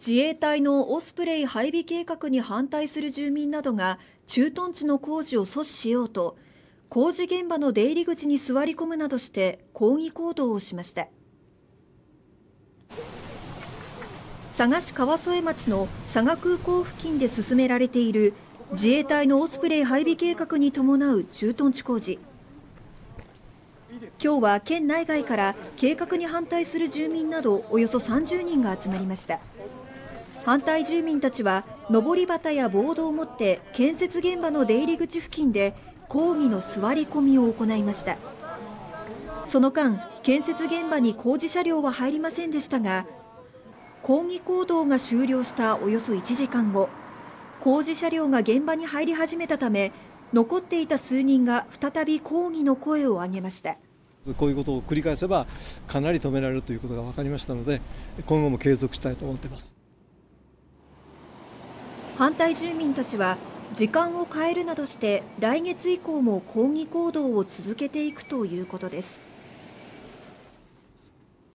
自衛隊のオスプレイ配備計画に反対する住民などが駐屯地の工事を阻止しようと、工事現場の出入り口に座り込むなどして抗議行動をしました。佐賀市川副町の佐賀空港付近で進められている自衛隊のオスプレイ配備計画に伴う駐屯地工事。今日は県内外から計画に反対する住民などおよそ30人が集まりました。反対住民たちは上り旗やボードを持って建設現場の出入り口付近で抗議の座り込みを行いました。その間、建設現場に工事車両は入りませんでしたが、抗議行動が終了したおよそ1時間後、工事車両が現場に入り始めたため、残っていた数人が再び抗議の声を上げました。 こういうことを繰り返せばかなり止められるということが分かりましたので、今後も継続したいと思っています。 反対住民たちは時間を変えるなどして来月以降も抗議行動を続けていくということです。